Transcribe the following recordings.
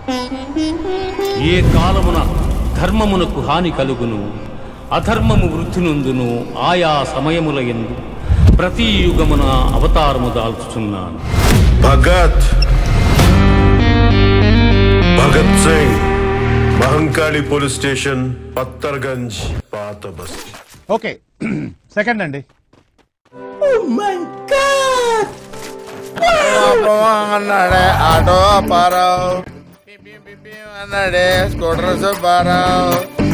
ఏ కాలమున ధర్మమునకు హాని కలుగును అధర్మము వృద్ధి నొందును ఆయా సమయముల యందు ప్రతి యుగమున అవతారము దాల్చుచున్నాను. భగత్ సింగ్, మహంకాళి పోలీస్ స్టేషన్, పత్తర్గంజ్, పాత బస్తీ. ఓకే, సెకండ్ అండి. అన్నాడే ఆటో అప్పారావు, అన్నాడే స్కూటర్ సుబ్బారావు.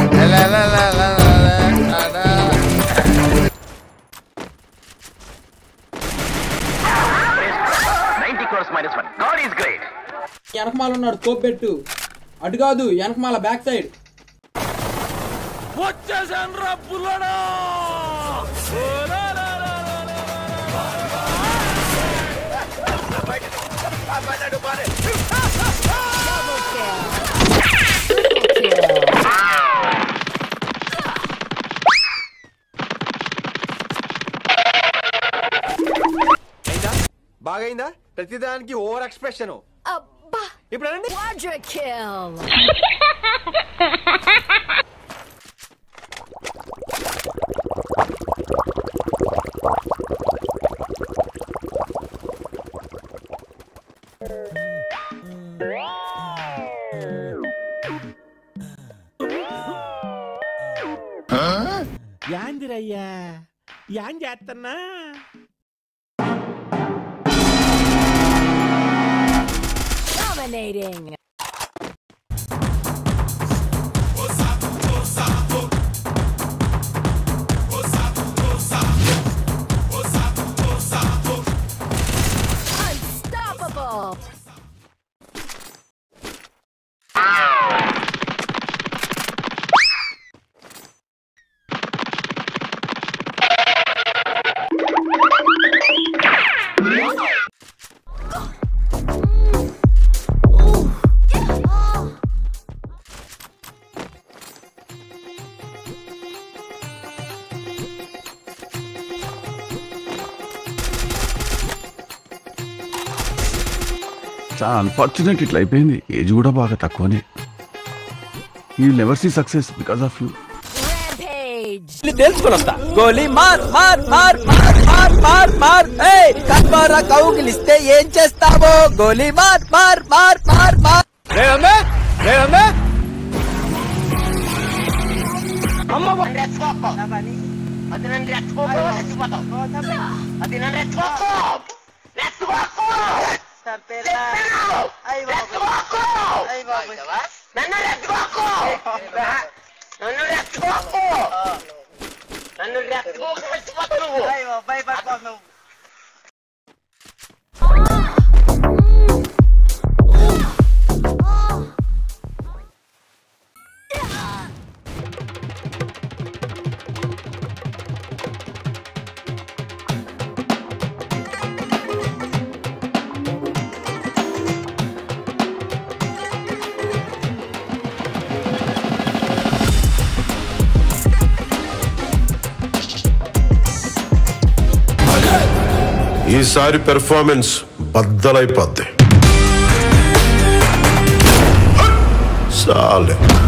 వెనకమాల ఉన్నాడు కోపెట్టు, అటు కాదు వెనకమాల బ్యాక్ సైడ్. బాగైందా? ప్రతిదానికి ఓవర్ ఎక్స్ప్రెషన్. ఇప్పుడు యాందిరయ్యా యాం చేస్తున్నా? Dominating. Unstoppable. చాలా అన్ఫార్చునేట్ ఇట్లా అయిపోయింది. ఏజ్ కూడా బాగా తక్కువనే. You never see success because of you. తెలుసుకుని వస్తా. గోలీ మార్ మార్ మార్ మార్ మార్ మార్ మార్. కన్మారా కౌగిలిస్తే ఏం చేస్తావో? గోలీ మార్ మార్ మార్ మార్ మార్. ఈసారి పెర్ఫార్మెన్స్ బద్దలైపోద్ది. చాలే.